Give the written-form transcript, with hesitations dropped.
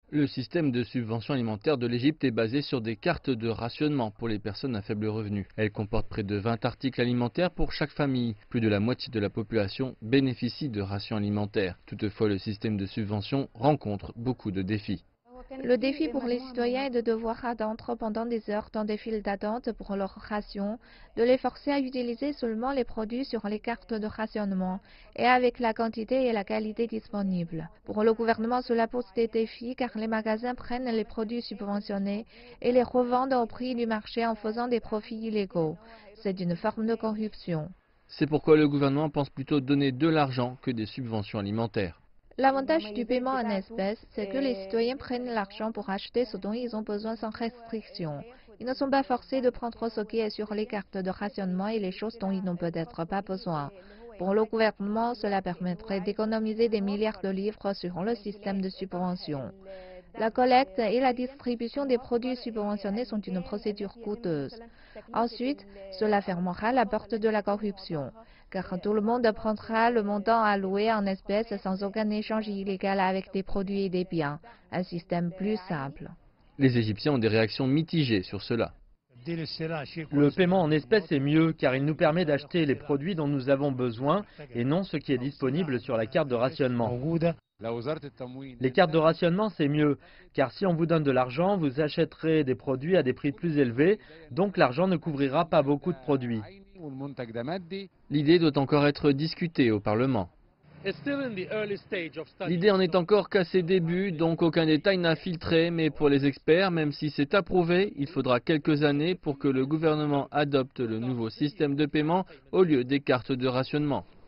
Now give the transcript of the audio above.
Le système de subvention alimentaire de l'Égypte est basé sur des cartes de rationnement pour les personnes à faible revenu. Elles comportent près de 20 articles alimentaires pour chaque famille. Plus de la moitié de la population bénéficie de rations alimentaires. Toutefois, le système de subvention rencontre beaucoup de défis. Le défi pour les citoyens est de devoir attendre pendant des heures dans des files d'attente pour leurs rations, de les forcer à utiliser seulement les produits sur les cartes de rationnement et avec la quantité et la qualité disponibles. Pour le gouvernement, cela pose des défis car les magasins prennent les produits subventionnés et les revendent au prix du marché en faisant des profits illégaux. C'est une forme de corruption. C'est pourquoi le gouvernement pense plutôt donner de l'argent que des subventions alimentaires. L'avantage du paiement en espèces, c'est que les citoyens prennent l'argent pour acheter ce dont ils ont besoin sans restriction. Ils ne sont pas forcés de prendre ce qui est sur les cartes de rationnement et les choses dont ils n'ont peut-être pas besoin. Pour le gouvernement, cela permettrait d'économiser des milliards de livres sur le système de subvention. La collecte et la distribution des produits subventionnés sont une procédure coûteuse. Ensuite, cela fermera la porte de la corruption, car tout le monde prendra le montant alloué en espèces sans aucun échange illégal avec des produits et des biens, un système plus simple. Les Égyptiens ont des réactions mitigées sur cela. Le paiement en espèces est mieux car il nous permet d'acheter les produits dont nous avons besoin et non ce qui est disponible sur la carte de rationnement. Les cartes de rationnement, c'est mieux, car si on vous donne de l'argent, vous achèterez des produits à des prix plus élevés, donc l'argent ne couvrira pas beaucoup de produits. L'idée doit encore être discutée au Parlement. L'idée en est encore qu'à ses débuts, donc aucun détail n'a filtré, mais pour les experts, même si c'est approuvé, il faudra quelques années pour que le gouvernement adopte le nouveau système de paiement au lieu des cartes de rationnement.